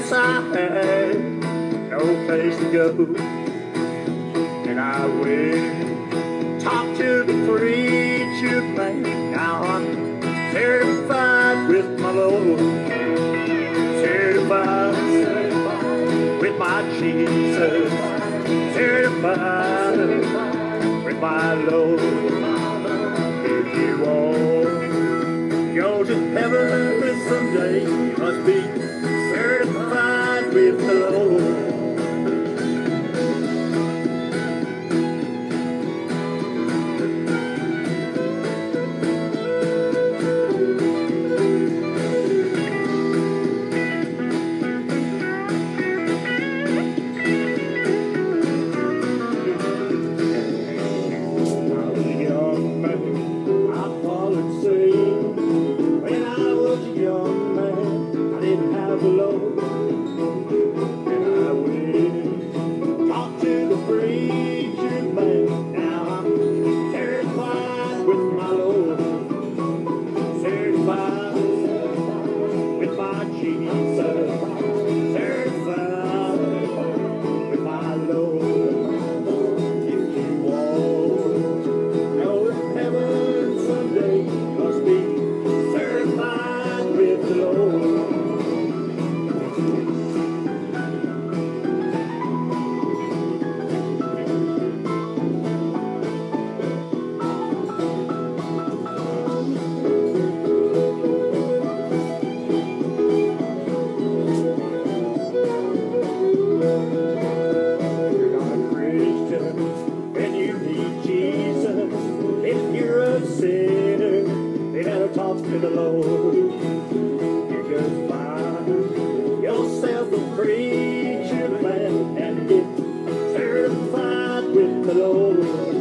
Yes, I had no place to go, and I went talked to the preacher man. Now I'm certified with my Lord, certified with my Jesus, certified with my Lord. If you want to go to heaven someday, you must be certified with the Lord. Talk to the Lord. You just find yourself a preacher man and get certified with the Lord.